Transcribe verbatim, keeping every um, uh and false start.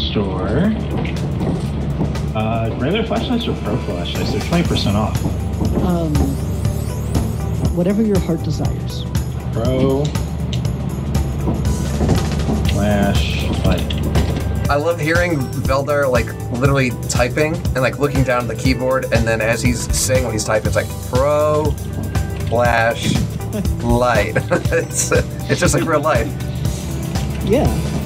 store. Uh, regular flashlights or pro flashlights? They're twenty percent off. Um, whatever your heart desires. Pro flashlight. I love hearing Veledar like literally typing and like looking down at the keyboard, and then as he's saying what he's typing, it's like pro flash light. it's it's just like real life. Yeah.